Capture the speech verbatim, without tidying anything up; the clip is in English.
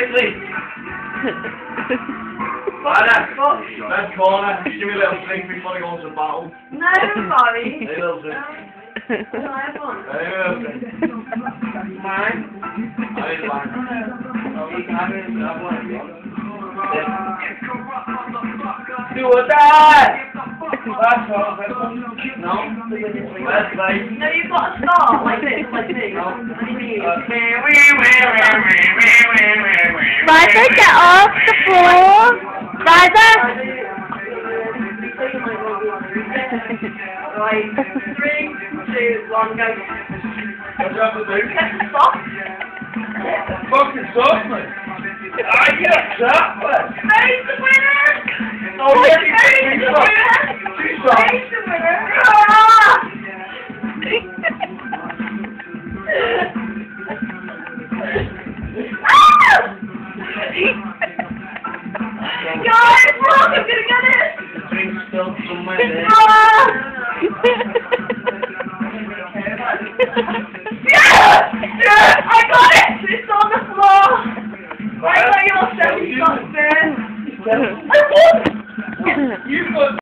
quickly. Anna, red corner. Just give me a little drink before I go into battle. No, sorry. Hey, little drink. No, I want. Hey, little drink. Mine? I need mine. You can have it. Have one. Do or die! That's all. No? That's right. No, you've got to start like this, like this. No. What do you mean? Riser, get off the floor! Riser! Right, three, two, one, go. What do you have to do? Get the sock. Fucking sock, mate. I get that, mate. Face the winner! Oh, yeah, you Face can the do winner! Two socks. Face the winner! Guys, look, I'm gonna get it! The drink's still somewhere there. Ah! Yeah! Yeah! I got it! It's on the floor! Right where your seventy shots there! I won! You've got